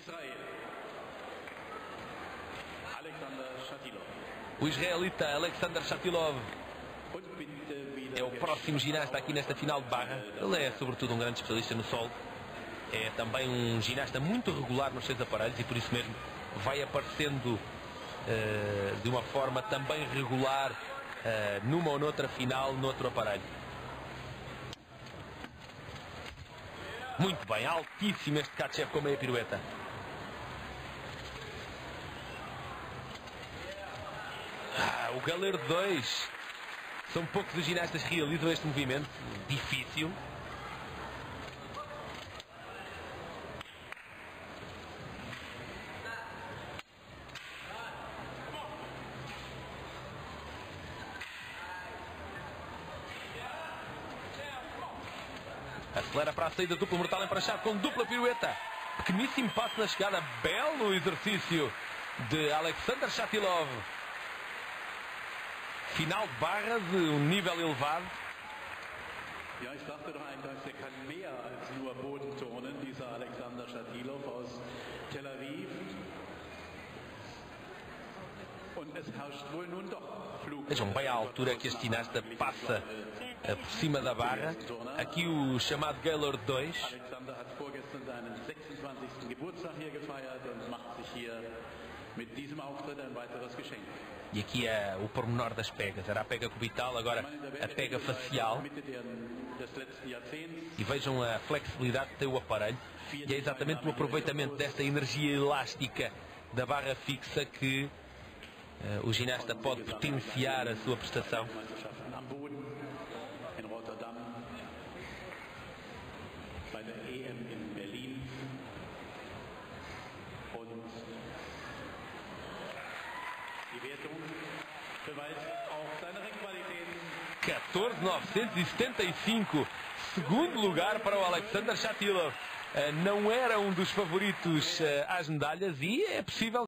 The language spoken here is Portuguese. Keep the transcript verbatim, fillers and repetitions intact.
Israel. Alexander Shatilov. O israelita Alexander Shatilov é o próximo ginasta aqui nesta final de barra. Ele é sobretudo um grande especialista no solo. É também um ginasta muito regular nos seus aparelhos e por isso mesmo vai aparecendo uh, de uma forma também regular uh, numa ou noutra final, noutro aparelho. Muito bem, altíssimo este Tkachev com meia pirueta. Ah, o Galer dois. São poucos os ginastas que realizam este movimento difícil. Acelera para a saída, duplo mortal emprachado com dupla pirueta. Pequeníssimo passo na chegada. Belo exercício de Alexander Shatilov. Final de barra de um nível elevado. Ja, ich dachte doch eingangs, er kann mehr als nur Boden turnen, dieser Alexander Shatilov aus Tel Aviv. Und es herrscht wohl nun doch Flug. Vejam bem a altura que este ginasta passa por cima da barra. Aqui o chamado Galer dois. Alexander hat vorgestern seinen sechsundzwanzigsten Geburtstag hier gefeiert und macht sich hier mit diesem Auftritt ein weiteres Geschenk. E aqui é o pormenor das pegas. Era a pega cubital, agora a pega facial. E vejam a flexibilidade que tem o aparelho. E é exatamente o aproveitamento desta energia elástica da barra fixa que uh, o ginasta pode potenciar a sua prestação. Bei der E M in Berlin und die Wertung beweist auch seine Ringqualitäten. catorze mil novecentos e setenta e cinco, segundo lugar para o Alexander Shatilov. Não era um dos favoritos às medalhas e é possível